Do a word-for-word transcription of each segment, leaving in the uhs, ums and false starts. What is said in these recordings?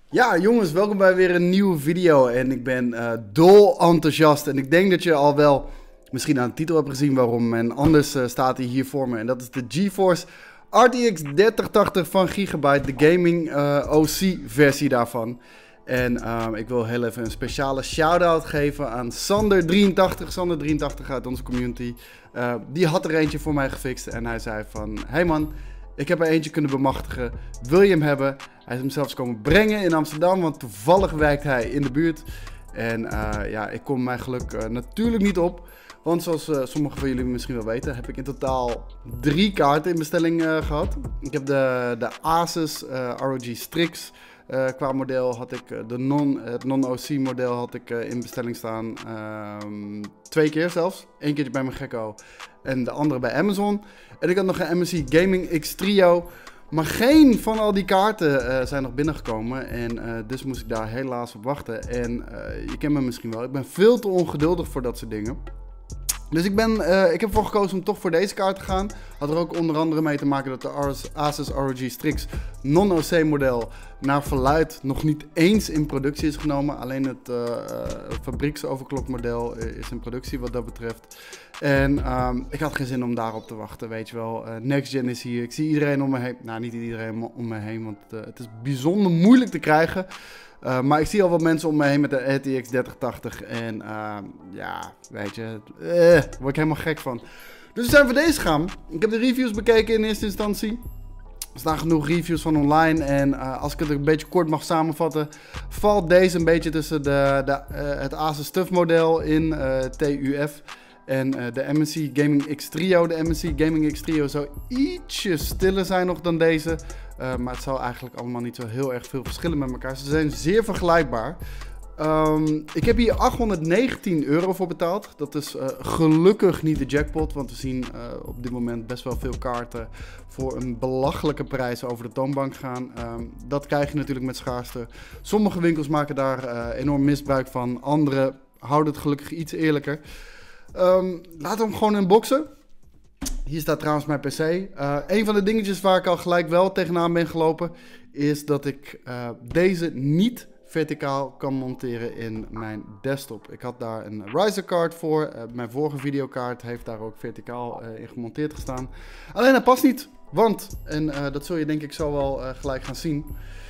Ja, jongens, welkom bij weer een nieuwe video. En ik ben uh, dol enthousiast. En ik denk dat je al wel misschien aan de titel hebt gezien waarom. En anders uh, staat hij hier voor me. En dat is de GeForce R T X dertig tachtig van Gigabyte. De gaming uh, O C versie daarvan. En uh, ik wil heel even een speciale shout-out geven aan Sander drieëntachtig. Sander drieëntachtig uit onze community. Uh, die had er eentje voor mij gefixt. En hij zei van, hey man, ik heb er eentje kunnen bemachtigen. Wil je hem hebben? Hij is hem zelfs komen brengen in Amsterdam, want toevallig werkt hij in de buurt. En uh, ja, ik kom mijn geluk uh, natuurlijk niet op. Want zoals uh, sommigen van jullie misschien wel weten, heb ik in totaal drie kaarten in bestelling uh, gehad. Ik heb de, de Asus uh, R O G Strix uh, qua model had ik, uh, de non, het non-O C model had ik uh, in bestelling staan. Uh, twee keer zelfs. Eén keertje bij mijn Gekko en de andere bij Amazon. En ik had nog een M S I Gaming X Trio. Maar geen van al die kaarten uh, zijn nog binnengekomen en uh, dus moest ik daar helaas op wachten. En uh, je kent me misschien wel, ik ben veel te ongeduldig voor dat soort dingen. Dus ik, ben, uh, ik heb ervoor gekozen om toch voor deze kaart te gaan. Had er ook onder andere mee te maken dat de Asus R O G Strix non-O C model naar verluid nog niet eens in productie is genomen. Alleen het uh, fabrieksoverklokmodel is in productie wat dat betreft. En um, ik had geen zin om daarop te wachten, weet je wel. Uh, Next Gen is hier, ik zie iedereen om me heen. Nou, niet iedereen om me heen, want uh, het is bijzonder moeilijk te krijgen. Uh, maar ik zie al wat mensen om me heen met de R T X dertig tachtig. En uh, ja, weet je, uh, daar word ik helemaal gek van. Dus we zijn voor deze gegaan. Ik heb de reviews bekeken in eerste instantie. Er staan genoeg reviews van online. En uh, als ik het een beetje kort mag samenvatten, valt deze een beetje tussen de, de, uh, het Asus TUF model in uh, T U F. En uh, de M S I Gaming X Trio. De M S I Gaming X Trio zou ietsje stiller zijn nog dan deze. Uh, maar het zou eigenlijk allemaal niet zo heel erg veel verschillen met elkaar. Ze zijn zeer vergelijkbaar. Um, ik heb hier achthonderdnegentien euro voor betaald. Dat is uh, gelukkig niet de jackpot. Want we zien uh, op dit moment best wel veel kaarten voor een belachelijke prijs over de toonbank gaan. Um, dat krijg je natuurlijk met schaarste. Sommige winkels maken daar uh, enorm misbruik van. Andere houden het gelukkig iets eerlijker. Um, laten we hem gewoon unboxen. Hier staat trouwens mijn P C. Uh, een van de dingetjes waar ik al gelijk wel tegenaan ben gelopen, is dat ik uh, deze niet verticaal kan monteren in mijn desktop. Ik had daar een Ryzen kaart voor. Uh, mijn vorige videokaart heeft daar ook verticaal uh, in gemonteerd gestaan. Alleen dat past niet, want, en uh, dat zul je denk ik zo wel uh, gelijk gaan zien.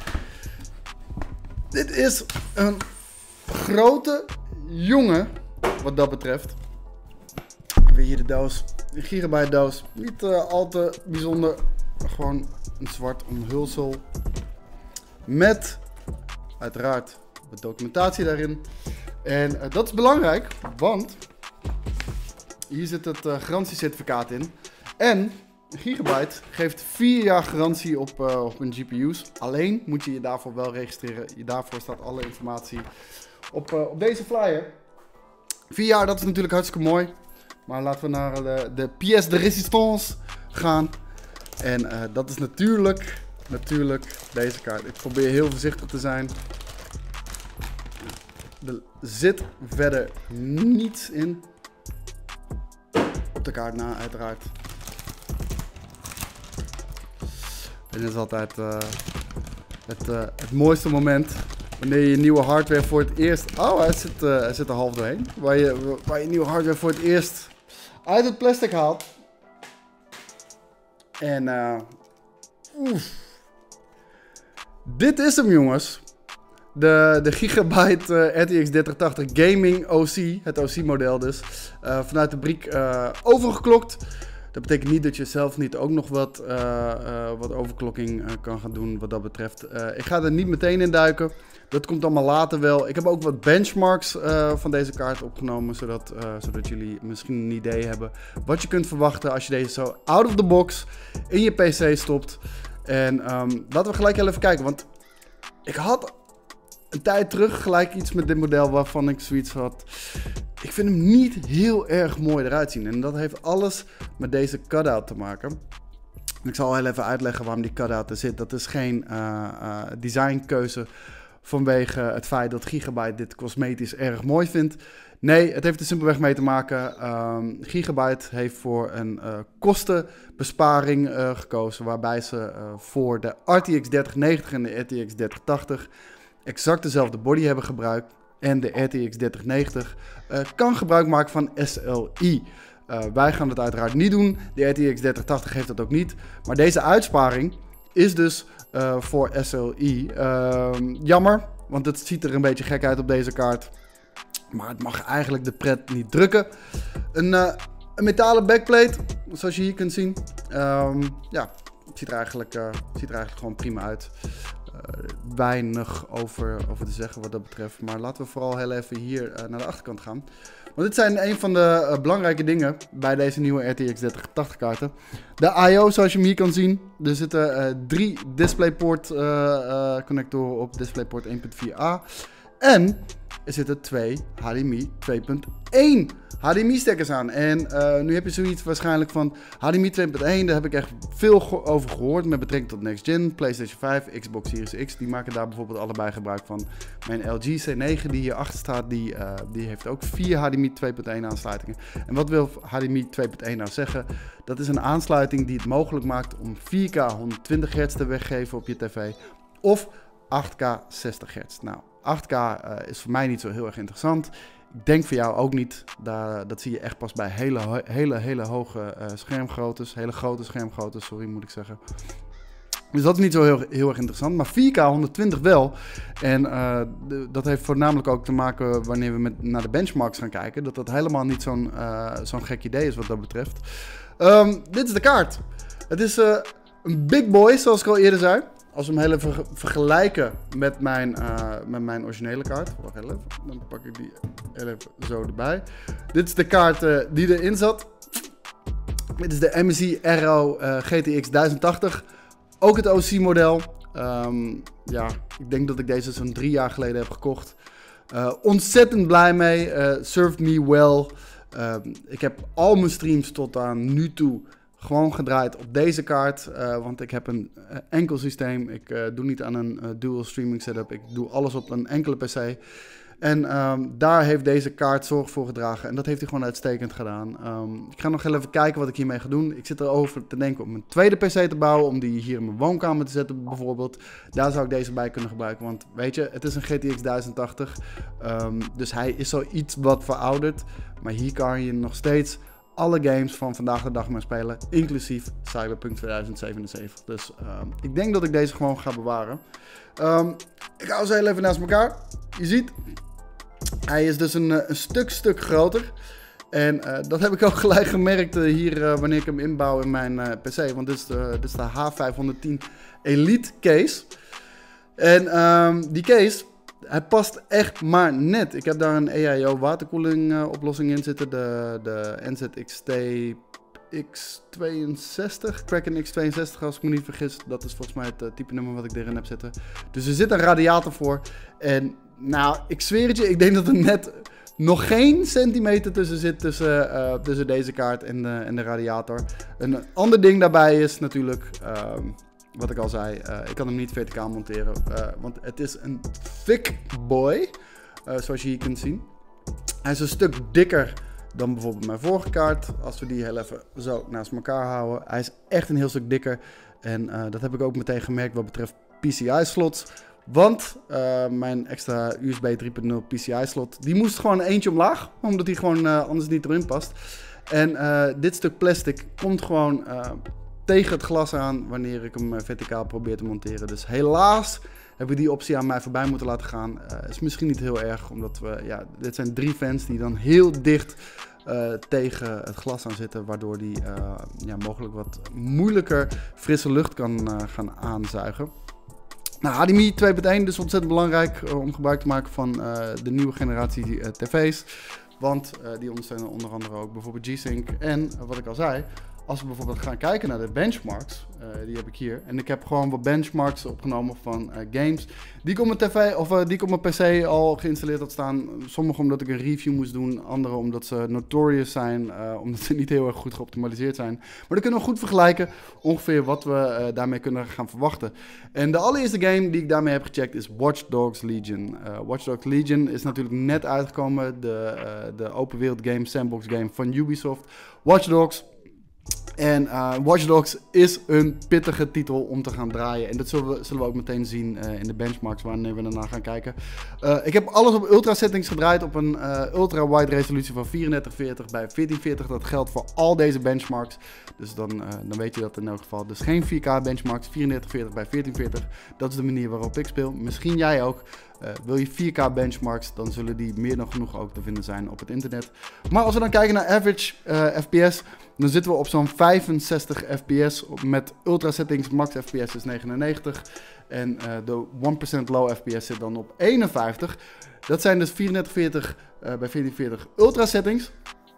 Dit is een grote jongen, wat dat betreft. Weer hier de doos. Een Gigabyte doos. Niet uh, al te bijzonder. Gewoon een zwart omhulsel. Met uiteraard wat documentatie daarin. En uh, dat is belangrijk, want hier zit het uh, garantiecertificaat in. En Gigabyte geeft vier jaar garantie op, uh, op hun G P U's. Alleen moet je je daarvoor wel registreren. Je, daarvoor staat alle informatie op, uh, op deze flyer. Vier jaar, dat is natuurlijk hartstikke mooi. Maar laten we naar de, de pièce de résistance gaan. En uh, dat is natuurlijk, natuurlijk deze kaart. Ik probeer heel voorzichtig te zijn. Er zit verder niets in. Op de kaart na, uiteraard. En dit is altijd uh, het, uh, het mooiste moment. Wanneer je nieuwe hardware voor het eerst... Oh, hij zit, uh, hij zit er half doorheen. Waar je, waar je nieuwe hardware voor het eerst uit het plastic haalt. En uh, oef. Dit is hem, jongens. De, de Gigabyte uh, R T X dertig tachtig Gaming O C. Het O C model dus. Uh, vanuit de briek uh, overgeklokt. Dat betekent niet dat je zelf niet ook nog wat, uh, uh, wat overklokking uh, kan gaan doen wat dat betreft. Uh, ik ga er niet meteen in duiken. Dat komt allemaal later wel. Ik heb ook wat benchmarks uh, van deze kaart opgenomen. Zodat, uh, zodat jullie misschien een idee hebben wat je kunt verwachten als je deze zo out of the box in je P C stopt. En um, laten we gelijk heel even kijken. Want ik had een tijd terug gelijk iets met dit model waarvan ik zoiets had. Ik vind hem niet heel erg mooi eruit zien. En dat heeft alles met deze cutout te maken. En ik zal heel even uitleggen waarom die cutout er zit. Dat is geen uh, uh, designkeuze vanwege het feit dat Gigabyte dit cosmetisch erg mooi vindt. Nee, het heeft er simpelweg mee te maken. Um, Gigabyte heeft voor een uh, kostenbesparing uh, gekozen. Waarbij ze uh, voor de R T X dertig negentig en de R T X dertig tachtig exact dezelfde body hebben gebruikt. En de R T X dertig negentig uh, kan gebruik maken van S L I. Uh, wij gaan dat uiteraard niet doen. De R T X dertig tachtig heeft dat ook niet. Maar deze uitsparing is dus uh, voor S L I. Uh, jammer, want het ziet er een beetje gek uit op deze kaart. Maar het mag eigenlijk de pret niet drukken. Een, uh, een metalen backplate, zoals je hier kunt zien. Um, ja, het ziet er eigenlijk, uh, ziet er eigenlijk gewoon prima uit. Uh, weinig over, over te zeggen wat dat betreft. Maar laten we vooral heel even hier uh, naar de achterkant gaan. Want dit zijn een van de uh, belangrijke dingen bij deze nieuwe R T X dertig tachtig kaarten. De I O, zoals je hem hier kan zien. Er zitten uh, drie DisplayPort uh, uh, connectoren op, DisplayPort één punt vier A. En er zitten twee H D M I twee punt één H D M I stekkers aan. En uh, nu heb je zoiets waarschijnlijk van H D M I twee punt één. Daar heb ik echt veel ge over gehoord met betrekking tot Next Gen, PlayStation vijf, Xbox Series X. Die maken daar bijvoorbeeld allebei gebruik van. Mijn L G C negen die hierachter staat, die, uh, die heeft ook vier H D M I twee punt één aansluitingen. En wat wil H D M I twee punt één nou zeggen? Dat is een aansluiting die het mogelijk maakt om vier K honderdtwintig hertz te weggeven op je tv. Of acht K zestig hertz. Nou, acht K uh, is voor mij niet zo heel erg interessant. Ik denk voor jou ook niet. Daar, dat zie je echt pas bij hele, hele, hele hoge uh, schermgroottes. Hele grote schermgroottes, sorry moet ik zeggen. Dus dat is niet zo heel, heel erg interessant. Maar vier K honderdtwintig wel. En uh, de, dat heeft voornamelijk ook te maken wanneer we met, naar de benchmarks gaan kijken. Dat dat helemaal niet zo'n uh, zo'n gek idee is wat dat betreft. Um, dit is de kaart. Het is uh, een big boy, zoals ik al eerder zei. Als we hem heel even vergelijken met mijn, uh, met mijn originele kaart. Wacht even, dan pak ik die heel even zo erbij. Dit is de kaart uh, die erin zat. Dit is de M S I R O uh, G T X duizend tachtig. Ook het O C model. Um, ja, ik denk dat ik deze zo'n drie jaar geleden heb gekocht. Uh, ontzettend blij mee. Uh, served me well. Uh, ik heb al mijn streams tot aan nu toe gewoon gedraaid op deze kaart, uh, want ik heb een uh, enkel systeem. Ik uh, doe niet aan een uh, dual streaming setup. Ik doe alles op een enkele P C. En um, daar heeft deze kaart zorg voor gedragen. En dat heeft hij gewoon uitstekend gedaan. Um, ik ga nog heel even kijken wat ik hiermee ga doen. Ik zit erover te denken om een tweede P C te bouwen. Om die hier in mijn woonkamer te zetten bijvoorbeeld. Daar zou ik deze bij kunnen gebruiken. Want weet je, het is een G T X duizend tachtig. Um, dus hij is zoiets wat verouderd. Maar hier kan je nog steeds alle games van vandaag de dag maar spelen, inclusief Cyberpunk tweeduizend zevenenzeventig. Dus um, ik denk dat ik deze gewoon ga bewaren. Um, ik hou ze heel even naast elkaar. Je ziet, hij is dus een, een stuk, stuk groter. En uh, dat heb ik ook gelijk gemerkt uh, hier uh, wanneer ik hem inbouw in mijn uh, P C. Want dit is de, dit is de H vijfhonderdtien Elite case. En um, die case, hij past echt maar net. Ik heb daar een A I O waterkoeling uh, oplossing in zitten. De, de N Z X T X tweeënzestig. Kraken X tweeënzestig als ik me niet vergis. Dat is volgens mij het uh, type nummer wat ik erin heb zitten. Dus er zit een radiator voor. En nou, ik zweer het je. Ik denk dat er net nog geen centimeter tussen zit tussen, uh, tussen deze kaart en de, en de radiator. Een ander ding daarbij is natuurlijk, uh, wat ik al zei, uh, ik kan hem niet verticaal monteren. Uh, want het is een thick boy, uh, zoals je hier kunt zien. Hij is een stuk dikker dan bijvoorbeeld mijn vorige kaart. Als we die heel even zo naast elkaar houden. Hij is echt een heel stuk dikker. En uh, dat heb ik ook meteen gemerkt wat betreft P C I-slots. Want uh, mijn extra U S B drie punt nul P C I-slot, die moest gewoon eentje omlaag. Omdat die gewoon uh, anders niet erin past. En uh, dit stuk plastic komt gewoon uh, tegen het glas aan wanneer ik hem uh, verticaal probeer te monteren. Dus helaas heb ik die optie aan mij voorbij moeten laten gaan. Uh, is misschien niet heel erg, omdat we, ja, dit zijn drie fans die dan heel dicht uh, tegen het glas aan zitten. Waardoor die uh, ja, mogelijk wat moeilijker frisse lucht kan uh, gaan aanzuigen. Nou, H D M I twee punt één is dus ontzettend belangrijk uh, om gebruik te maken van uh, de nieuwe generatie uh, tv's. Want uh, die ondersteunen onder andere ook bijvoorbeeld G-Sync. En uh, wat ik al zei, als we bijvoorbeeld gaan kijken naar de benchmarks, uh, die heb ik hier. En ik heb gewoon wat benchmarks opgenomen van uh, games die ik op mijn tv of uh, die ik op mijn P C al geïnstalleerd had staan. Sommige omdat ik een review moest doen, andere omdat ze notorious zijn, uh, omdat ze niet heel erg goed geoptimaliseerd zijn. Maar dan kunnen we goed vergelijken ongeveer wat we uh, daarmee kunnen gaan verwachten. En de allereerste game die ik daarmee heb gecheckt is Watch Dogs Legion. Uh, Watch Dogs Legion is natuurlijk net uitgekomen, de, uh, de open wereld game, sandbox game van Ubisoft. Watch Dogs. En uh, Watch Dogs is een pittige titel om te gaan draaien. En dat zullen we, zullen we ook meteen zien uh, in de benchmarks wanneer we daarna gaan kijken. Uh, ik heb alles op ultra settings gedraaid op een uh, ultra wide resolutie van vierendertig veertig bij veertien veertig. Dat geldt voor al deze benchmarks. Dus dan, uh, dan weet je dat in elk geval. Dus geen vier K benchmarks, vierendertig veertig bij veertien veertig. Dat is de manier waarop ik speel. Misschien jij ook. Uh, wil je vier K benchmarks, dan zullen die meer dan genoeg ook te vinden zijn op het internet. Maar als we dan kijken naar average uh, F P S, dan zitten we op zo'n vijfenzestig F P S. Met ultra settings, max F P S is negenennegentig. En uh, de one percent low F P S zit dan op eenenvijftig. Dat zijn dus vierendertig veertig uh, bij veertien veertig ultra settings.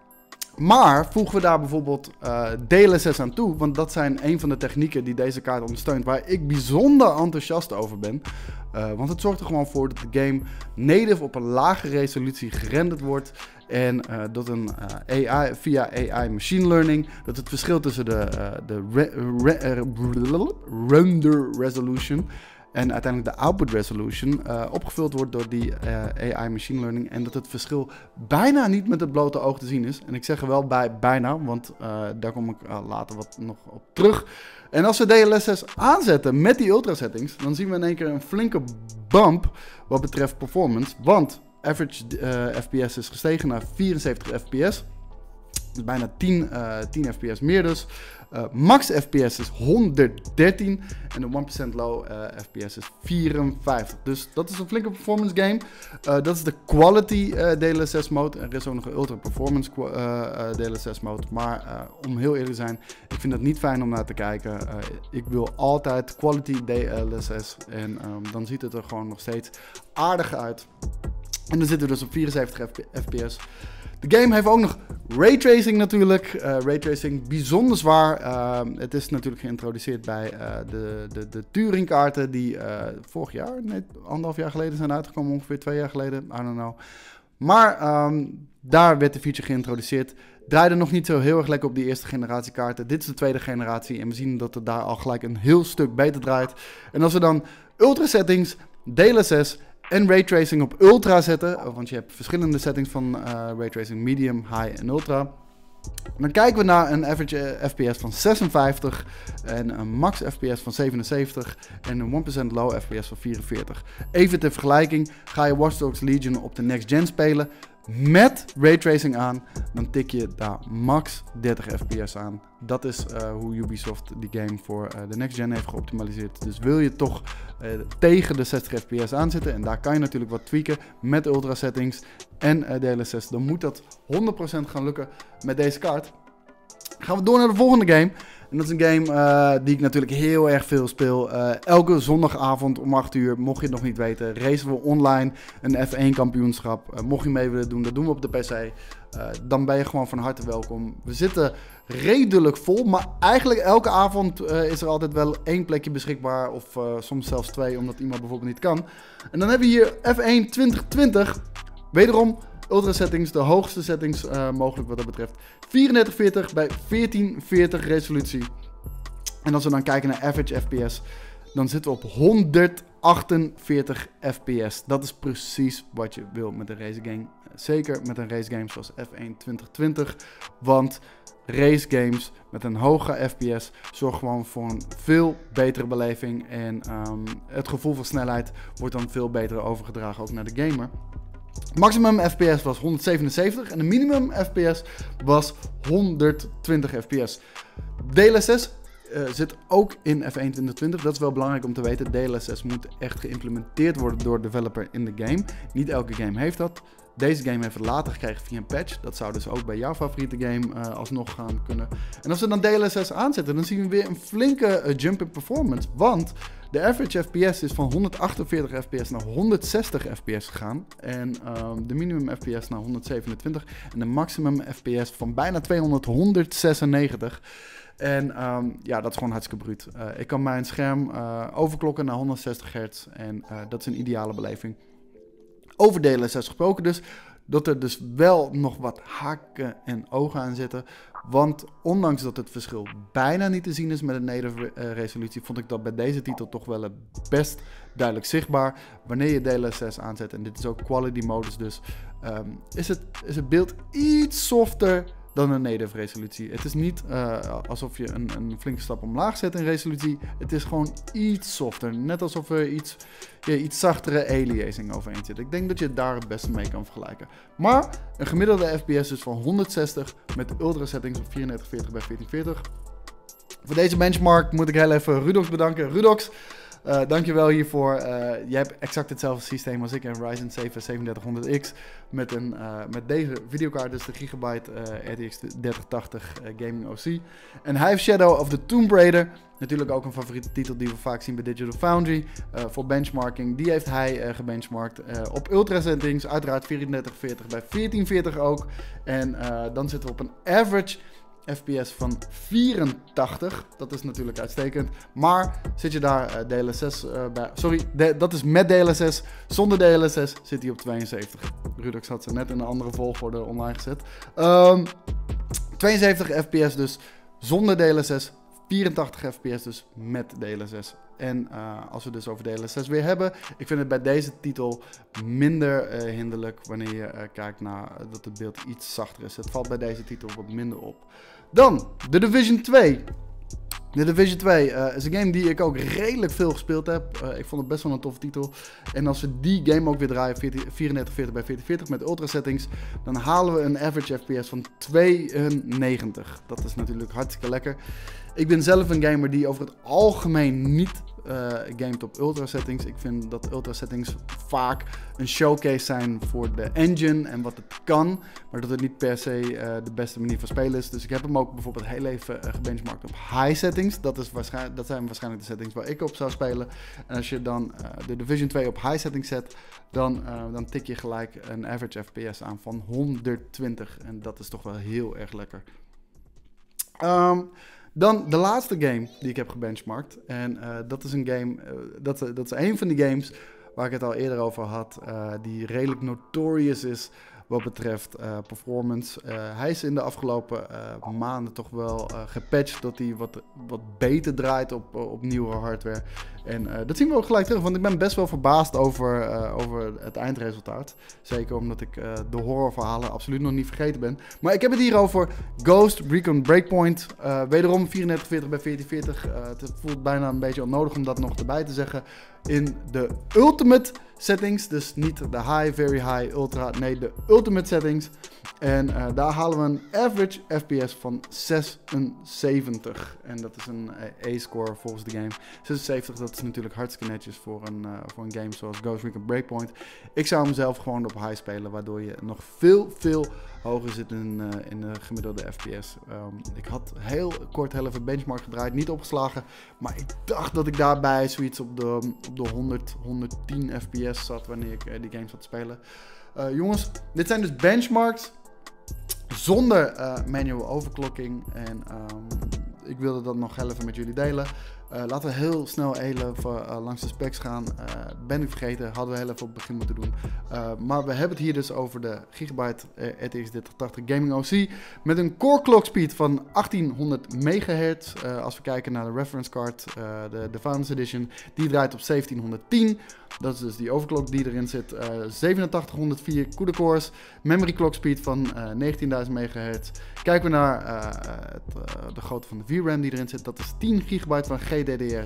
Maar voegen we daar bijvoorbeeld uh, D L S S aan toe, want dat zijn een van de technieken die deze kaart ondersteunt, waar ik bijzonder enthousiast over ben. Uh, want het zorgt er gewoon voor dat de game native op een lage resolutie gerenderd wordt. En uh, dat een uh, A I, via A I machine learning, dat het verschil tussen de, uh, de re, re, uh, render resolution en uiteindelijk de output resolution uh, opgevuld wordt door die uh, A I machine learning. En dat het verschil bijna niet met het blote oog te zien is. En ik zeg er wel bij bijna, want uh, daar kom ik uh, later wat nog op terug. En als we D L S S aanzetten met die ultra settings, dan zien we in één keer een flinke bump wat betreft performance. Want average uh, F P S is gestegen naar vierenzeventig F P S. Dus bijna tien, uh, tien F P S meer dus. Uh, max F P S is honderddertien en de one percent low uh, F P S is vierenvijftig. Dus dat is een flinke performance game. Uh, dat is de quality uh, D L S S mode. Er is ook nog een ultra performance uh, uh, D L S S mode. Maar uh, om heel eerlijk te zijn, ik vind dat niet fijn om naar te kijken. Uh, ik wil altijd quality D L S S en um, dan ziet het er gewoon nog steeds aardig uit. En dan zitten we dus op vierenzeventig F P S. De game heeft ook nog raytracing natuurlijk. Uh, raytracing bijzonder zwaar. Uh, het is natuurlijk geïntroduceerd bij uh, de, de, de Turing kaarten die uh, vorig jaar, nee, anderhalf jaar geleden zijn uitgekomen, ongeveer twee jaar geleden. I don't know. Maar um, daar werd de feature geïntroduceerd. Draaide nog niet zo heel erg lekker op die eerste generatie kaarten. Dit is de tweede generatie en we zien dat het daar al gelijk een heel stuk beter draait. En als we dan ultra settings, D L S S en raytracing op ultra zetten, want je hebt verschillende settings van uh, raytracing, medium, high en ultra. Dan kijken we naar een average F P S van zesenvijftig en een max F P S van zevenenzeventig en een one percent low F P S van vierenveertig. Even ter vergelijking, ga je Watch Dogs Legion op de next gen spelen met raytracing aan, dan tik je daar max dertig F P S aan. Dat is uh, hoe Ubisoft die game voor uh, de next gen heeft geoptimaliseerd. Dus wil je toch uh, tegen de zestig F P S aanzitten, en daar kan je natuurlijk wat tweaken met ultra settings en uh, D L S S, dan moet dat honderd procent gaan lukken met deze kaart. Gaan we door naar de volgende game. En dat is een game uh, die ik natuurlijk heel erg veel speel. Uh, elke zondagavond om acht uur, mocht je het nog niet weten, racen we online een F één kampioenschap. Uh, mocht je mee willen doen, dat doen we op de P C. Uh, dan ben je gewoon van harte welkom. We zitten redelijk vol, maar eigenlijk elke avond uh, is er altijd wel één plekje beschikbaar. Of uh, soms zelfs twee, omdat iemand bijvoorbeeld niet kan. En dan hebben we hier F één twintig twintig. Wederom ultra settings, de hoogste settings uh, mogelijk wat dat betreft. vierendertig veertig bij veertien veertig resolutie. En als we dan kijken naar average F P S, dan zitten we op honderdachtenveertig F P S. Dat is precies wat je wil met een race game. Zeker met een race game zoals F één twintig twintig. Want race games met een hoge F P S zorgen gewoon voor een veel betere beleving. En um, het gevoel van snelheid wordt dan veel beter overgedragen ook naar de gamer. Maximum F P S was honderdzevenenzeventig en de minimum F P S was honderdtwintig F P S. D L S S uh, zit ook in F één twintig twintig. Dat is wel belangrijk om te weten. D L S S moet echt geïmplementeerd worden door de developer in de game. Niet elke game heeft dat. Deze game heeft het later gekregen via een patch. Dat zou dus ook bij jouw favoriete game uh, alsnog gaan kunnen. En als we dan D L S S aanzetten, dan zien we weer een flinke uh, jump in performance. Want de average F P S is van honderdachtenveertig F P S naar honderdzestig F P S gegaan. En um, de minimum F P S naar honderdzevenentwintig. En de maximum F P S van bijna tweehonderd, honderdzesennegentig. En um, ja, dat is gewoon hartstikke bruut. Uh, ik kan mijn scherm uh, overklokken naar honderdzestig hertz. En uh, dat is een ideale beleving. Over D L S S gesproken dus, dat er dus wel nog wat haken en ogen aan zitten. Want ondanks dat het verschil bijna niet te zien is met een native uh, resolutie, vond ik dat bij deze titel toch wel best duidelijk zichtbaar. Wanneer je D L S S aanzet, en dit is ook quality modus dus, um, is, het, is het beeld iets softer dan een native resolutie. Het is niet uh, alsof je een, een flinke stap omlaag zet in resolutie. Het is gewoon iets softer. Net alsof er iets, ja, iets zachtere aliasing overheen zit. Ik denk dat je het daar het beste mee kan vergelijken. Maar een gemiddelde F P S is van honderdzestig met ultra settings op vierendertig veertig bij veertien veertig. Voor deze benchmark moet ik heel even Rudox bedanken. Rudox, uh, dankjewel hiervoor. Uh, jij hebt exact hetzelfde systeem als ik, een Ryzen zeven zevenendertig honderd X met, een, uh, met deze videokaart, dus de Gigabyte uh, R T X dertig tachtig uh, Gaming O C. En hij heeft Shadow of the Tomb Raider, natuurlijk ook een favoriete titel die we vaak zien bij Digital Foundry, uh, voor benchmarking. Die heeft hij uh, gebenchmarkt uh, op ultra settings, uiteraard vierendertig veertig bij veertien veertig ook. En uh, dan zitten we op een average F P S van vierentachtig, dat is natuurlijk uitstekend, maar zit je daar uh, D L S S uh, bij, sorry, de, dat is met D L S S, zonder D L S S zit hij op tweeënzeventig. Rudox had ze net in een andere volgorde online gezet. Um, tweeënzeventig F P S dus zonder D L S S, vierentachtig F P S dus met D L S S. En uh, als we dus over D L S S weer hebben, ik vind het bij deze titel minder uh, hinderlijk wanneer je uh, kijkt naar uh, dat het beeld iets zachter is. Het valt bij deze titel wat minder op. Dan, The Division twee. The Division twee uh, is een game die ik ook redelijk veel gespeeld heb. Uh, ik vond het best wel een toffe titel. En als we die game ook weer draaien, vierendertig veertig bij veertien veertig met ultra settings, dan halen we een average F P S van tweeënnegentig. Dat is natuurlijk hartstikke lekker. Ik ben zelf een gamer die over het algemeen niet uh, gamet op ultra settings. Ik vind dat ultra settings vaak een showcase zijn voor de engine en wat het kan, maar dat het niet per se uh, de beste manier van spelen is. Dus ik heb hem ook bijvoorbeeld heel even uh, gebenchmarkt op high settings. Dat, is waarschijnlijk, dat zijn waarschijnlijk de settings waar ik op zou spelen. En als je dan uh, de Division twee op high settings zet, dan, uh, dan tik je gelijk een average F P S aan van honderdtwintig. En dat is toch wel heel erg lekker. Um, Dan de laatste game die ik heb gebenchmarkt. En uh, dat is een game, uh, dat, dat is een van die games waar ik het al eerder over had, uh, die redelijk notorious is wat betreft uh, performance. Uh, hij is in de afgelopen uh, maanden toch wel uh, gepatcht dat hij wat, wat beter draait op, op nieuwe hardware. En uh, dat zien we ook gelijk terug, want ik ben best wel verbaasd over, uh, over het eindresultaat. Zeker omdat ik uh, de horrorverhalen absoluut nog niet vergeten ben. Maar ik heb het hier over Ghost Recon Breakpoint. Uh, wederom vierendertig veertig bij veertien veertig. Uh, het voelt bijna een beetje onnodig om dat nog erbij te zeggen. In de ultimate settings, dus niet de high, very high, ultra, nee de ultimate settings. En uh, daar halen we een average F P S van zesenzeventig. En dat is een A-score volgens de game. zesenzeventig, dat is natuurlijk hartstikke netjes voor een, uh, voor een game zoals Ghost Recon Breakpoint. Ik zou hem zelf gewoon op high spelen, waardoor je nog veel, veel hoger zit in, uh, in de gemiddelde F P S. Um, ik had heel kort heel even benchmark gedraaid, niet opgeslagen. Maar ik dacht dat ik daarbij zoiets op de, op de honderd, honderdtien F P S zat wanneer ik uh, die game zat spelen. Uh, jongens, dit zijn dus benchmarks zonder uh, manual overclocking. En um, ik wilde dat nog heel even met jullie delen. Uh, laten we heel snel heel even uh, langs de specs gaan. Uh, ben ik vergeten, hadden we heel even op het begin moeten doen. Uh, maar we hebben het hier dus over de Gigabyte uh, R T X dertig tachtig Gaming O C. Met een core clock speed van achttienhonderd megahertz. Uh, als we kijken naar de reference card, uh, de, de Founders Edition, die draait op zeventienhonderdtien. Dat is dus die overclock die erin zit. Uh, zevenentachtig honderdvier CUDA cores. Memory clock speed van uh, negentienduizend megahertz. Kijken we naar uh, het, uh, de grootte van de V RAM die erin zit. Dat is tien gigabyte van G D D R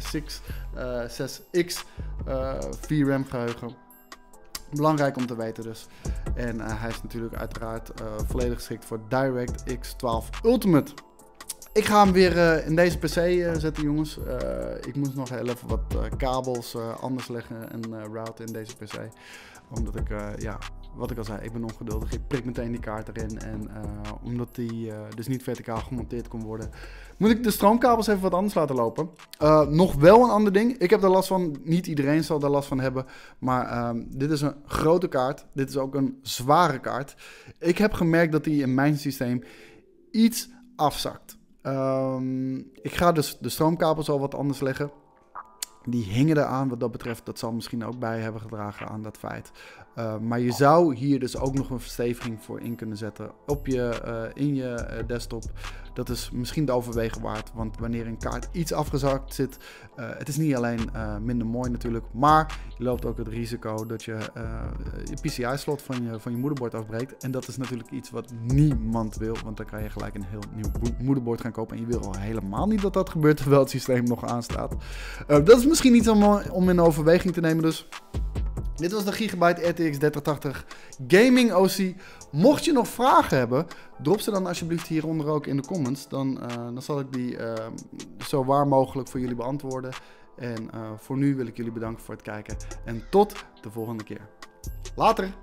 zes X uh, V RAM geheugen. Belangrijk om te weten dus. En uh, hij is natuurlijk uiteraard uh, volledig geschikt voor DirectX twaalf Ultimate. Ik ga hem weer uh, in deze P C uh, zetten, jongens. Uh, ik moest nog heel even wat uh, kabels uh, anders leggen en uh, routen in deze P C. Omdat ik, uh, ja, wat ik al zei, ik ben ongeduldig. Ik prik meteen die kaart erin. En uh, omdat die uh, dus niet verticaal gemonteerd kon worden, moet ik de stroomkabels even wat anders laten lopen. Uh, nog wel een ander ding. Ik heb daar last van. Niet iedereen zal daar last van hebben. Maar um, dit is een grote kaart. Dit is ook een zware kaart. Ik heb gemerkt dat die in mijn systeem iets afzakt. Um, ik ga dus de stroomkabels al wat anders leggen. Die hingen eraan wat dat betreft. Dat zal misschien ook bij hebben gedragen aan dat feit. Uh, maar je zou hier dus ook nog een versteviging voor in kunnen zetten op je, uh, in je uh, desktop. Dat is misschien de overwegen waard. Want wanneer een kaart iets afgezakt zit, uh, het is niet alleen uh, minder mooi natuurlijk. Maar je loopt ook het risico dat je uh, je P C I-slot van je, van je moederbord afbreekt. En dat is natuurlijk iets wat niemand wil. Want dan kan je gelijk een heel nieuw moederbord gaan kopen. En je wil al helemaal niet dat dat gebeurt terwijl het systeem nog aanstaat. Uh, dat is misschien iets om, om in overweging te nemen dus. Dit was de Gigabyte R T X dertig tachtig Gaming O C. Mocht je nog vragen hebben, drop ze dan alsjeblieft hieronder ook in de comments. Dan, uh, dan zal ik die uh, zo waar mogelijk voor jullie beantwoorden. En uh, voor nu wil ik jullie bedanken voor het kijken. En tot de volgende keer. Later!